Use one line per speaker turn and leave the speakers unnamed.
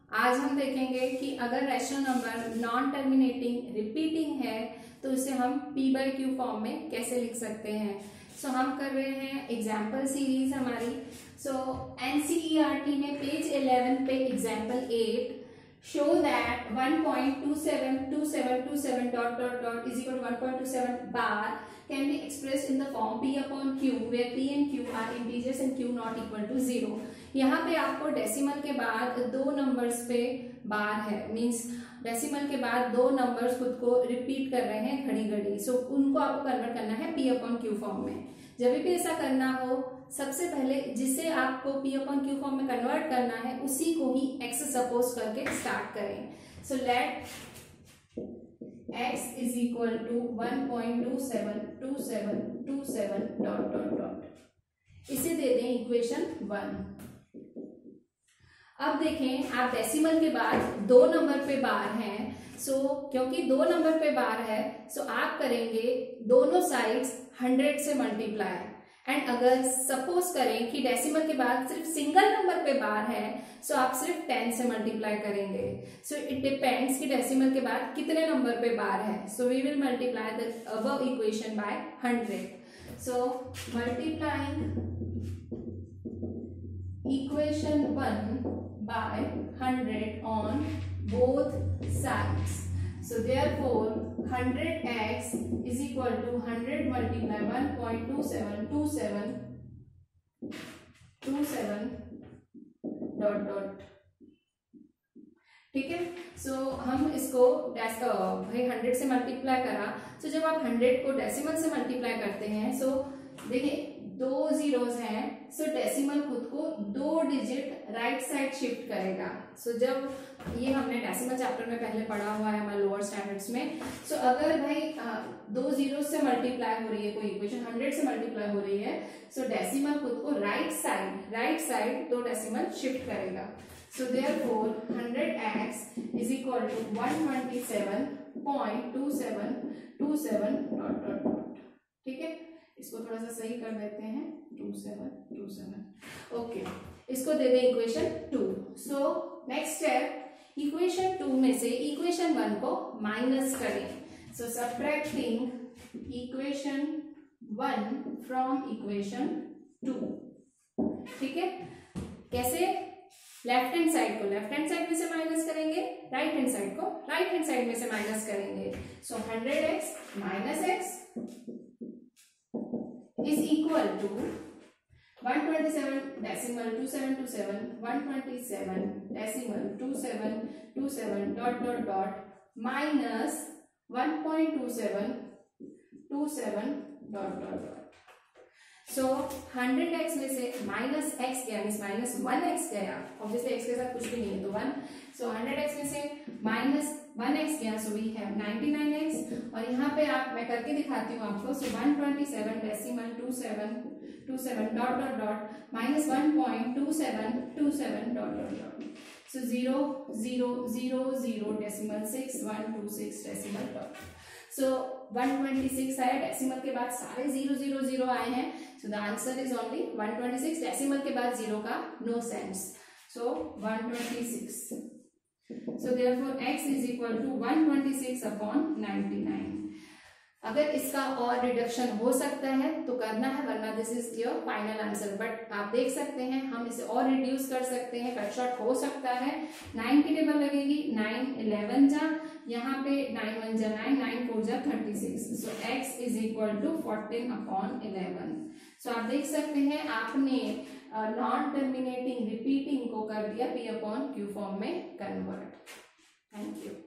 आज हम देखेंगे कि अगर rational number non terminating repeating है तो इसे हम p/q फॉर्म में कैसे लिख सकते हैं। सो हम कर रहे हैं एग्जाम्पल सीरीज हमारी। सो NCERT में पेज 11 पे example 8 show that 1.272727 dot dot dot is equal to 1.27 bar can be expressed in the form p upon q where p and q are integers and q not equal to 0। यहाँ पे आपको decimal के बाद दो numbers पे बार है, means decimal के बाद दो नंबर्स खुद को रिपीट कर रहे हैं घड़ी घड़ी। सो उनको आपको कन्वर्ट करना है p अपॉन q फॉर्म में। जब भी ऐसा करना हो सबसे पहले जिसे आपको p अपॉन q फॉर्म में कन्वर्ट करना है उसी को ही x सपोज करके स्टार्ट करें। So let x is equal to 1.272727 dot dot dot, इसे दे दें इक्वेशन 1। अब देखें आप डेसिमल के बाद दो नंबर पे बार हैं, सो क्योंकि दो नंबर पे बार है सो आप करेंगे दोनों साइड्स 100 से मल्टीप्लाई। एंड अगर सपोज करें कि डेसिमल के बाद सिर्फ सिंगल नंबर पे बार है सो आप सिर्फ 10 से मल्टीप्लाई करेंगे। सो इट डिपेंड्स कि डेसिमल के बाद कितने नंबर पे बार है। So we will multiply the above equation by 100। So multiplying equation 1 by 100 on both sides. So therefore 100x is equal to 100 multiply 1.2727 dot dot। ठीक है, सो हम इसको भाई 100 से मल्टीप्लाई करा। सो जब आप 100 को डेसिमल से मल्टीप्लाई करते हैं सो देखिए दो जीरोस हैं, सो डेसिमल खुद को दो डिजिट राइट साइड शिफ्ट करेगा। सो जब ये हमने डेसिमल चैप्टर में पहले पढ़ा हुआ है हमारे लोअर स्टैंडर्ड्स में। सो अगर भाई दो जीरो से मल्टीप्लाई हो रही है कोई इक्वेशन 100 से मल्टीप्लाई हो रही है सो डेसिमल खुद को राइट साइड दो डेसिमल शिफ्ट करेगा। So therefore 100x is equal to 127.2727 dot dot dot. ठीक है, इसको थोड़ा सा सही कर देते हैं 2727। ओके, इसको दे दें equation 2। So next step equation 2 में से इक्वेशन 1 को माइनस करें। So subtracting equation 1 from equation 2। ठीक है, कैसे? लेफ्ट हैंड साइड को लेफ्ट हैंड साइड में से माइनस करेंगे, राइट हैंड साइड को राइट हैंड साइड में से माइनस करेंगे। So 100x minus x is equal to 127 decimal 2727 127 decimal 2727 dot dot dot minus 1.2727 dot dot dot। So 100x में से माइनस x गया, मीन्स माइनस 1x गया। Obviously x के साथ कुछ भी नहीं है तो 1। सो 100x में से माइनस 1x गया, सो वी हैव 99x। और यहाँ पे आप मैं करके दिखाती हूँ आपको। So 127 decimal 2727 dot dot dot minus 1.2727 dot dot dot. So 0 0 0 0 decimal 6126 decimal dot. So 126 आया, डेसिमल के बाद सारे 0 0 0 आए हैं। So the answer is only 126। Decimal के बाद 0 का no sense. So 126। So therefore x is equal to 126 upon 99। अगर इसका और रिडक्शन हो सकता है तो करना है, वरना this is your final answer. But आप देख सकते हैं हम इसे और रिड्यूस कर सकते हैं, कट शॉर्ट हो सकता है। 9 की टेबल लगेगी, 9 11 जा, यहाँ पे 9 1 जा 9, 9 4 जा 36। So x is equal to 14 upon 11। So आप देख सकते हैं आपने नॉन टर्मिनेटिंग रिपीटिंग को कर दिया p अपॉन q फॉर्म में कन्वर्ट। Thank you.